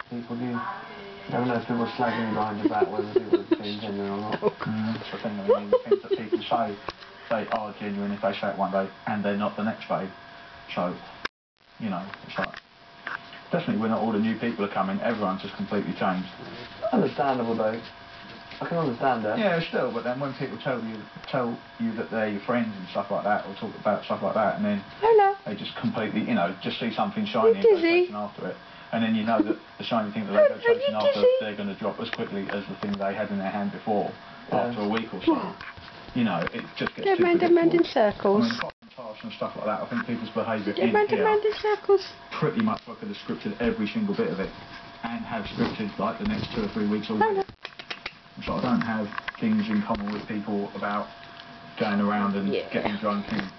people do. You never know if people are slagging you behind your back, whether people are being genuine or not. That's the thing, I mean, the things that people say, they are genuine if they say it one day, and they're not the next day. So, you know, it's like, definitely when all the new people are coming, everyone's just completely changed. Understandable though. I can understand that. Yeah, still, but then when people tell you that they're your friends and stuff like that, or talk about stuff like that, and then they just completely, you know, just see something shiny and go chasing after it, and then you know that the shiny thing that they go chasing after, they're going to drop as quickly as the thing they had in their hand before, after a week or so. You know, it just gets too round in circles. I mean, tasks and stuff like that, I think people's behaviour round in circles. pretty much I could have scripted every single bit of it, and have scripted like the next 2 or 3 weeks already. So I don't have things in common with people about going around and getting drunk and